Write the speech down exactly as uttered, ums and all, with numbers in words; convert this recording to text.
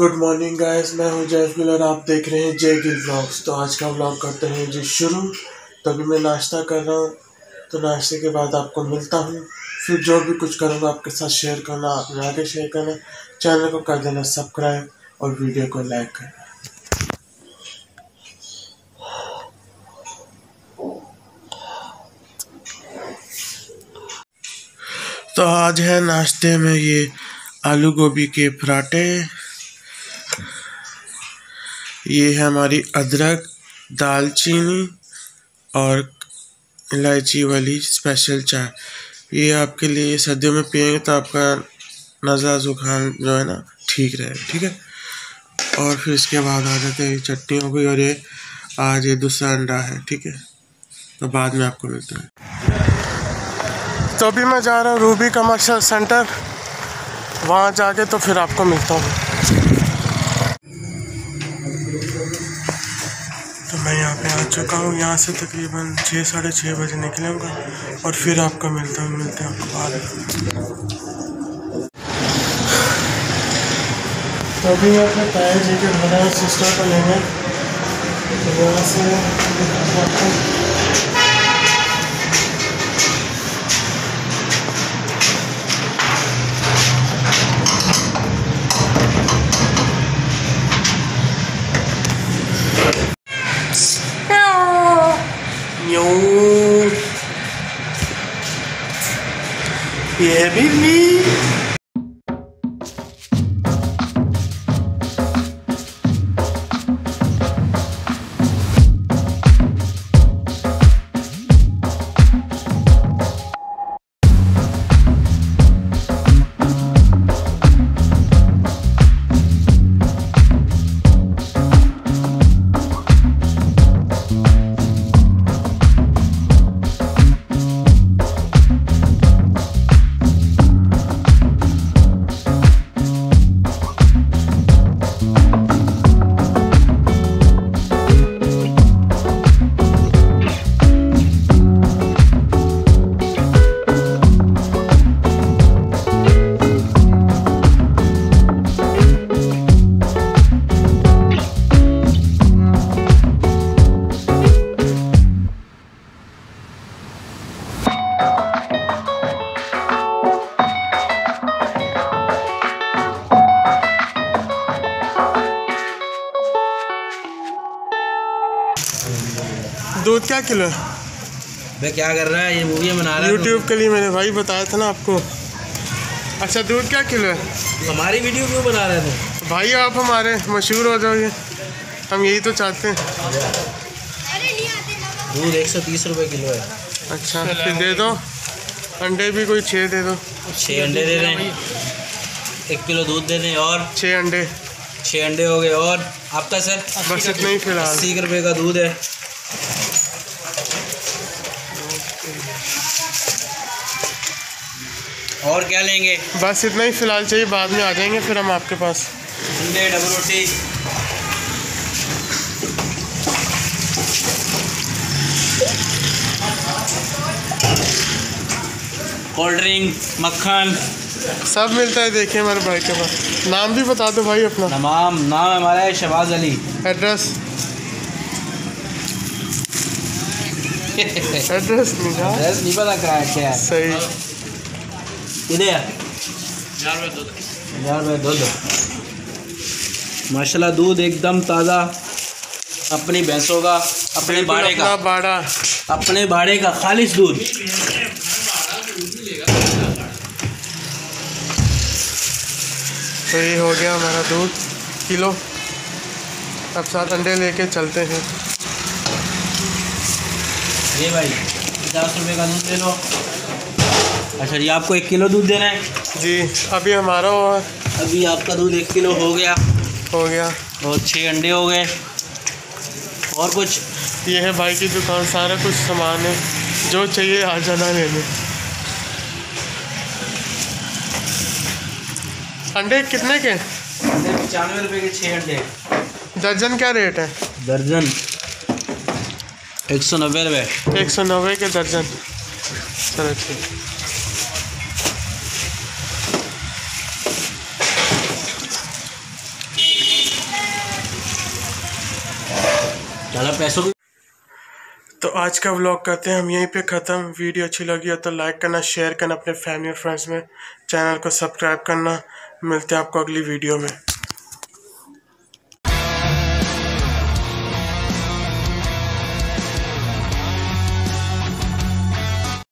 Good morning guys, मैं हूं जैफ गिल और आप देख रहे हैं जय गिल व्लॉग्स। तो आज का व्लॉग करते हैं जी शुरू। तो अभी मैं नाश्ता कर रहा हूं, तो नाश्ते के बाद आपको मिलता हूं। फिर जो भी कुछ करूंगा आपके साथ शेयर करना, आपने आगे शेयर करना, चैनल को कर देना सब्सक्राइब और वीडियो को लाइक करना। तो आज है नाश्ते में ये आलू गोभी के पराठे, ये है हमारी अदरक, दालचीनी और इलायची वाली स्पेशल चाय। ये आपके लिए सर्दियों में पिएंगे तो आपका नज़ला जुकाम जो है ना ठीक रहे, ठीक है। और फिर इसके बाद आ जाते हैं चटनी हो गई, और ये आज ये दूसरा अंडा है, ठीक है। तो बाद में आपको मिलता है। तो अभी मैं जा रहा हूँ रूबी कमर्शियल सेंटर, वहाँ जाके तो फिर आपको मिलता हूँ। तो मैं यहाँ पे आ चुका हूँ, यहाँ से तकरीबन छः साढ़े छः बजे निकलूँगा और फिर आपको मिलता हूँ मिलते हैं आपको बाद में। तो अभी मैं अपने ताया जी के घर सिस्टर को लेंगे, तो यहाँ से Yeah, baby. दूध क्या किलो है? मैं क्या कर रहा है, ये मूवी बना रहा है यूट्यूब के लिए, मैंने भाई बताया था ना आपको। अच्छा, दूध क्या किलो है? हमारी वीडियो क्यों बना रहे थे भाई? आप हमारे मशहूर हो जाओगे, हम यही तो चाहते हैं। दूध एक सौ तीस रुपये किलो है। अच्छा, फिर दे दो अंडे भी, कोई छः दे दो। छः अंडे दे दें, एक किलो दूध दे दें, और छः अंडे छः अंडे हो गए। और आपका सर? बस इतना ही फिलहाल। अस्सी रुपये का दूध है। और क्या लेंगे? बस इतना ही फिलहाल चाहिए, बाद में आ जाएंगे फिर हम आपके पास। अंडे, डबल रोटी, कोल्ड ड्रिंक, मक्खन सब मिलता है। देखिए हमारे भाई के पास। नाम भी बता दो भाई अपना। नाम नाम हमारा है शहबाज अली। एड्रेस एड्रेस नहीं था, एड्रेस नहीं पता कराया क्या है। सही। कितने हजार रुपये दूध? माशाल्लाह दूध एकदम ताज़ा, अपनी भैंसों का, अपने बाड़े का, बाड़ा अपने बाड़े का खालिश दूध। तो ये हो गया हमारा दूध किलो। अब सात अंडे लेके चलते हैं। ये भाई पचास रुपये का दूध ले लो। अच्छा जी, आपको एक किलो दूध देना है जी? अभी हमारा हुआ, अभी आपका दूध एक किलो हो गया हो गया और छः अंडे हो गए। और कुछ? ये है भाई की दुकान, सारा कुछ सामान है, जो चाहिए आ जाना लेने। अंडे कितने के? अंडे पचानवे रुपये के छः अंडे। दर्जन क्या रेट है? दर्जन एक सौ नब्बे रुपये। एक सौ नब्बे के दर्जन। चलो ठीक। ज़्यादा पैसों भी। तो आज का व्लॉग करते हैं हम यहीं पे ख़त्म। वीडियो अच्छी लगी हो तो लाइक करना, शेयर करना अपने फैमिली और फ्रेंड्स में, चैनल को सब्सक्राइब करना। मिलते हैं आपको अगली वीडियो में।